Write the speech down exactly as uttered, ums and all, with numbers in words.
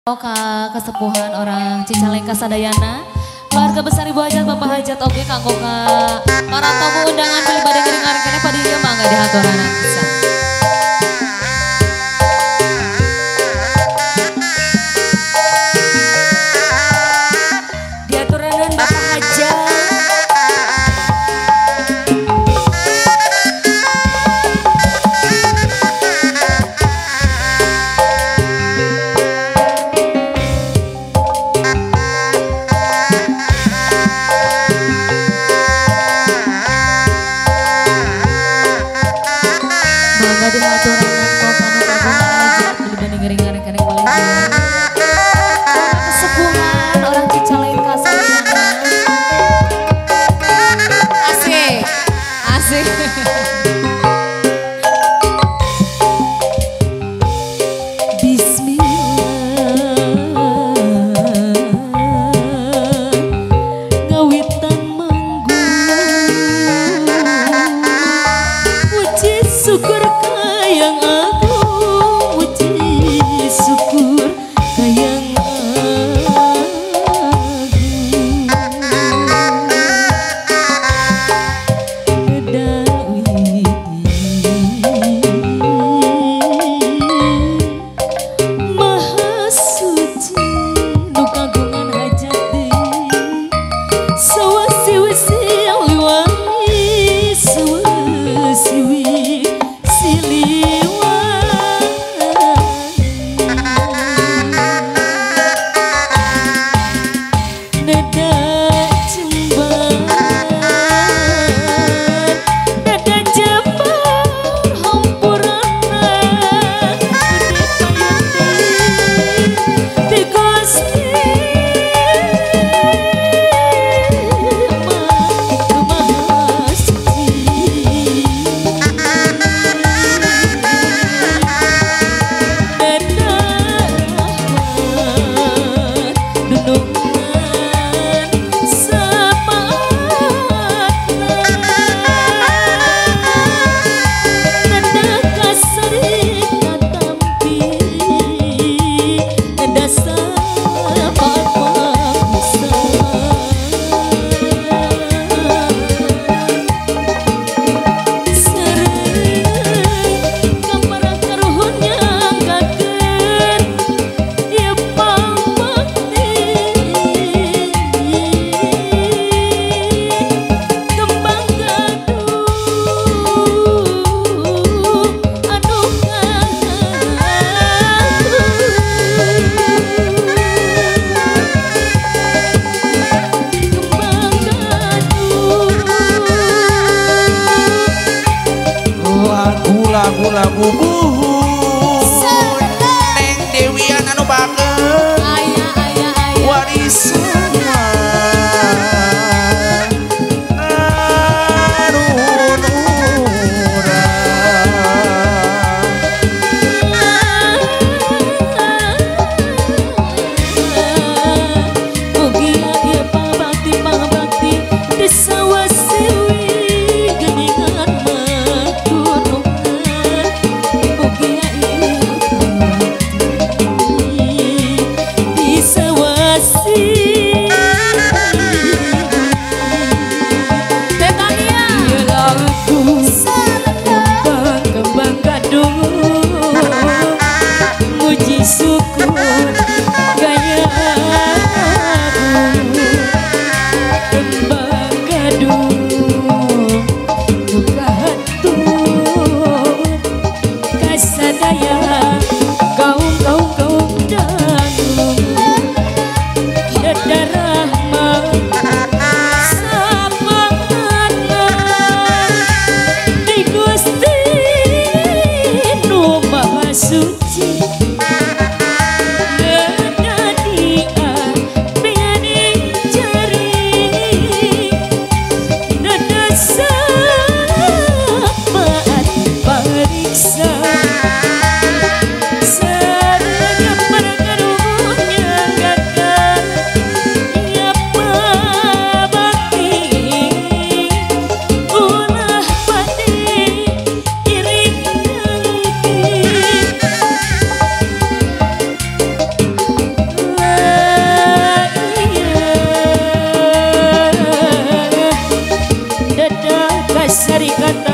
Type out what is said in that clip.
Kesepuhan orang Cicalengka Sadayana, keluarga besar Ibu Hajat Bapak Hajat oge kanggo ka para tamu undangan beli badeng ngiringan kene pada ieu mangga dihaturanan pisan. Dihaturanan Bapak Hajat. Kesepuhan orang Cicalengka Sadayana. Asik, asik. Lagu-lagu buhun Neng Dewian anu bageun Aya aya aya warisan anu nurang mugi ieu pabakti pabakti disawasiwi geningan matur. Syukur gaya kembang gadung buka hatur kasadaya kaum kaum kaum danung dan Dari kata